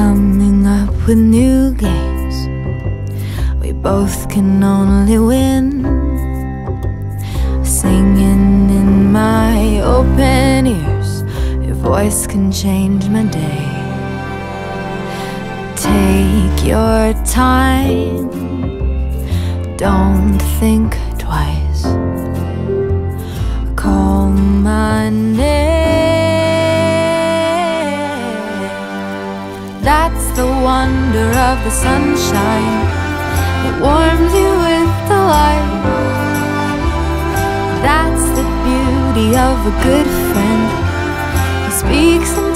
coming up with new games we both can only win. Singing in my open ears, your voice can change my day. Take your time, don't think twice. Call my name. That's the wonder of the sunshine. It warms you with delight. That's the beauty of a good friend. He speaks in